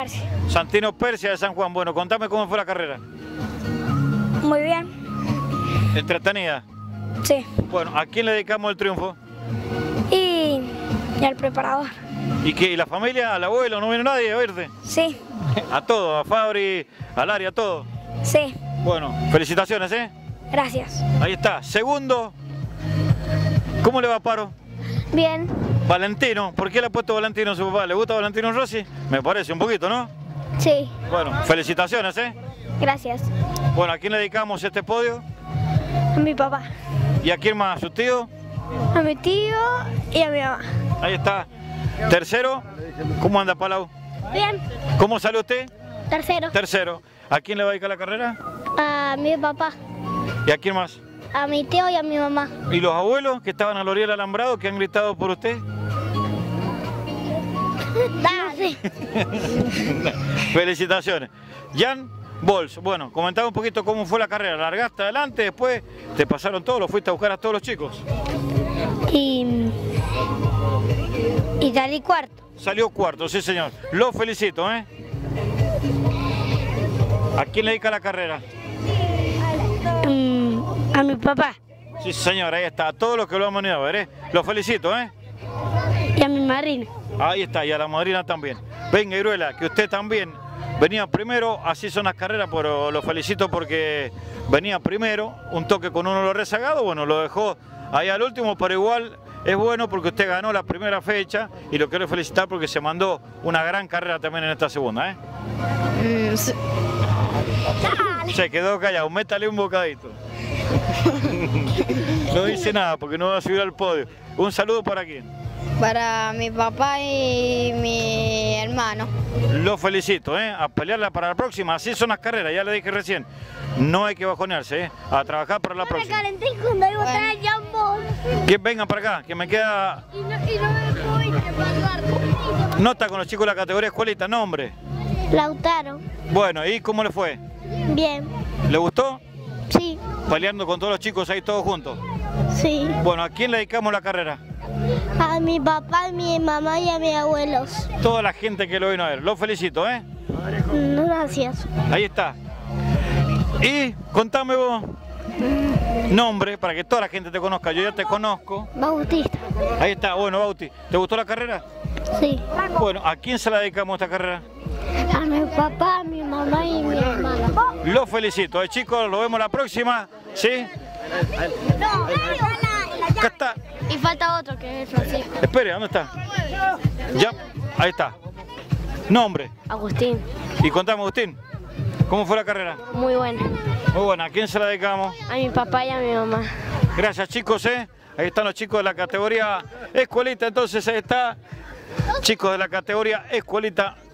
Santino Persia de San Juan. Bueno, contame cómo fue la carrera. Muy bien. ¿Entretenida? Sí. Bueno, ¿a quién le dedicamos el triunfo? Y al preparador. ¿Y qué? ¿Y la familia? ¿Al abuelo? ¿No viene nadie a oírte? Sí. A todo, a Fabri, al área, a todo. Sí. Bueno, felicitaciones, ¿eh? Gracias. Ahí está. Segundo. ¿Cómo le va, Paro? Bien. Valentino. ¿Por qué le ha puesto Valentino a su papá? ¿Le gusta Valentino Rossi? Me parece un poquito, ¿no? Sí. Bueno, felicitaciones, ¿eh? Gracias. Bueno, ¿a quién le dedicamos este podio? A mi papá. ¿Y a quién más? ¿A su tío? A mi tío y a mi mamá. Ahí está. Tercero. ¿Cómo anda, Palau? Bien. ¿Cómo sale usted? Tercero. Tercero. ¿A quién le va a dedicar la carrera? A mi papá. ¿Y a quién más? A mi tío y a mi mamá. ¿Y los abuelos que estaban a la orilla del alambrado que han gritado por usted? Dale. Felicitaciones. Jan Bols, bueno, comentaba un poquito cómo fue la carrera. Largaste adelante, después te pasaron todos, los fuiste a buscar a todos los chicos. Y salí cuarto. Salió cuarto, sí señor. Lo felicito, ¿eh? ¿A quién le dedica la carrera? A mi papá. Sí señor, ahí está. A todos los que lo han venido a ver, ¿eh? Lo felicito, ¿eh? Y a mi madrina. Ahí está, y a la madrina también. Venga, Iruela, que usted también venía primero, así son las carreras, pero lo felicito porque venía primero, un toque con uno lo rezagado, bueno, lo dejó ahí al último, pero igual es bueno porque usted ganó la primera fecha y lo quiero felicitar porque se mandó una gran carrera también en esta segunda, ¿eh? Sí. Se quedó callado, métale un bocadito. No dice nada porque no va a subir al podio. Un saludo para quién. Para mi papá y mi hermano. Lo felicito, ¿eh? A pelearla para la próxima. Así son las carreras, ya le dije recién. No hay que bajonearse, ¿eh? A trabajar para la próxima. Me calenté cuando iba a traer jambo. Que vengan para acá, que me queda... Y no me voy a pasar. Nota con los chicos de la categoría escuelita, nombre. Lautaro. Bueno, ¿y cómo le fue? Bien. ¿Le gustó? Sí. Peleando con todos los chicos ahí todos juntos. Sí. Bueno, ¿a quién le dedicamos la carrera? A mi papá, a mi mamá y a mis abuelos. Toda la gente que lo vino a ver. Lo felicito, ¿eh? Gracias. Ahí está. Y contame vos. Nombre, para que toda la gente te conozca. Yo ya te conozco. Bautista. Ahí está. Bueno, Bauti, ¿te gustó la carrera? Sí. Bueno, ¿a quién se la dedicamos esta carrera? A mi papá, a mi mamá y mi hermana. Lo felicito, chicos. Lo vemos la próxima. ¿Sí? Acá está. Y falta otro que es Francisco. Espere, ¿dónde está? Ya, ahí está. Nombre. Agustín. Y contame, Agustín, ¿cómo fue la carrera? Muy buena. Muy buena. ¿A quién se la dedicamos? A mi papá y a mi mamá. Gracias, chicos, ¿eh? Ahí están los chicos de la categoría escuelita. Entonces, ahí está. Chicos de la categoría escuelita